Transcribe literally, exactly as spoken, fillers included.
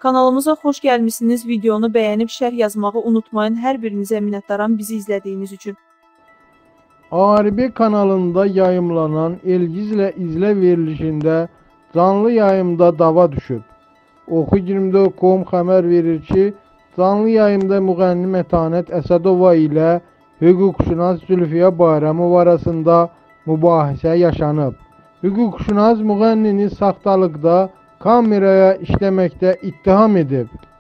Kanalımıza xoş gəlmişsiniz. Videonu bəyənib şərh yazmağı unutmayın. Hər birinizə minnətdaram bizi izlədiyiniz üçün. Aribi kanalında yayımlanan Elgizlə İzlə verilişində canlı yayımda dava düşüb. Oxu iyirmi dörd nöqtə com xəbər verir ki, canlı yayımda müğənni Mətanət Əsədova ilə hüquqşünas Zülfiyə Bayramov arasında mübahisə yaşanıb. Hüquqşünas müğənnini saxtalıqda kameraya işləməkdə ittiham edib.